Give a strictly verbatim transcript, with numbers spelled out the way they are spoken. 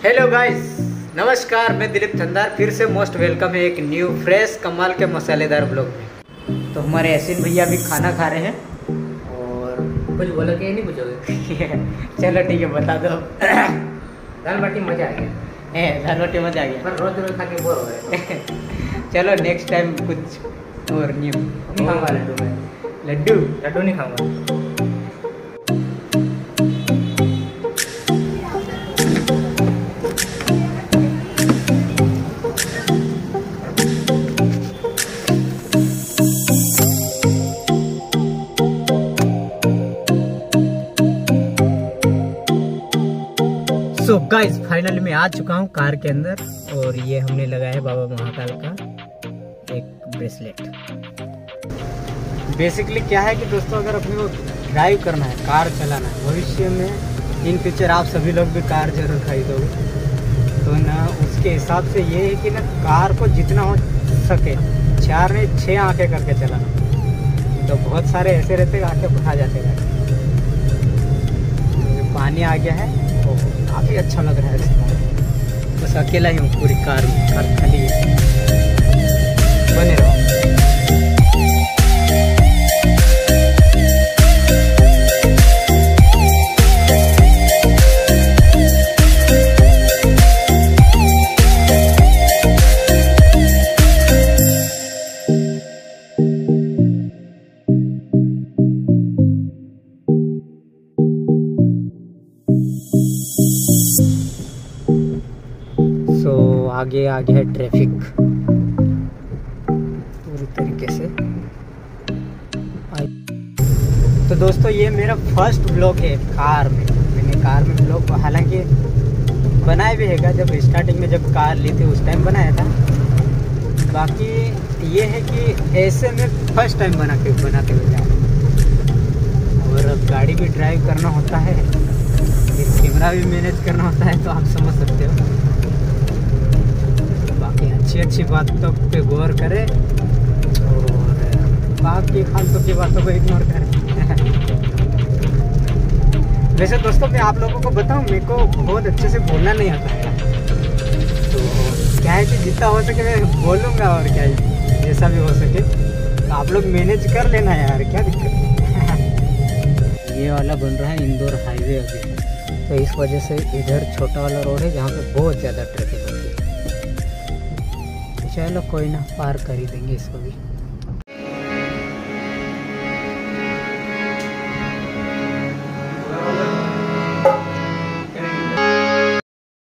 Hello guys, नमस्कार। मैं दिलीप थंदार फिर से मोस्ट वेलकम है एक न्यू फ्रेश कमाल के मसालेदार ब्लॉग में। तो हमारे एसिन भैया भी खाना खा रहे हैं और कुछ बोलो कि नहीं पूछोगे? चलो ठीक है, बता दो। दाल बाटी मजा आ गया। ए, दाल बाटी मजा आ गया, पर रोज रोज खा के बोर हो रहे। चलो नेक्स्ट टाइम कुछ और न्यू। नहीं खाऊंगा लड्डू में। लड्डू लड्डू नहीं खाऊंगा। सो गाइस, फाइनली मैं आ चुका हूँ कार के अंदर और ये हमने लगाया है बाबा महाकाल का एक ब्रेसलेट। बेसिकली क्या है कि दोस्तों, अगर अपने को ड्राइव करना है, कार चलाना है, भविष्य में इन फ्यूचर आप सभी लोग भी कार जरूर खरीदोगे, तो ना उसके हिसाब से ये है कि ना कार को जितना हो सके चार नहीं छः आंखें करके चलाना। तो बहुत सारे ऐसे रहते हैं आंखें उठा जाते हैं। पानी आ गया है तो काफ़ी अच्छा लग रहा है इसका। बस अकेला ही हूँ पूरी कार में, कार खाली है। बने रहो। तो आगे आ गया है ट्रैफिक पूरी तरीके से। तो दोस्तों, ये मेरा फर्स्ट ब्लॉग है कार में। मैंने कार में ब्लॉग हालांकि बनाया भी है, जब स्टार्टिंग में जब कार ली थी उस टाइम बनाया था। बाकी ये है कि ऐसे में फर्स्ट टाइम बना के बनाते हुए जा रहे। और अब गाड़ी भी ड्राइव करना होता है, फिर कैमरा भी मैनेज करना होता है, तो आप समझ सकते हो। बाकी अच्छी अच्छी बातों पे गौर करें और बाकी फालतू की बातों को इग्नोर करें। वैसे दोस्तों, मैं आप लोगों को बताऊं, मेरे को बहुत अच्छे से बोलना नहीं आता है। तो क्या है कि जितना हो सके मैं बोलूँगा, और क्या है जैसा भी हो सके तो आप लोग मैनेज कर लेना यार, क्या दिक्कत है। ये वाला बन रहा है इंदौर हाईवे अभी, तो इस वजह से इधर छोटा वाला रोड है जहाँ पे बहुत ज़्यादा ट्रैफिक होती है। चलो कोई ना, पार कर ही देंगे इसको भी।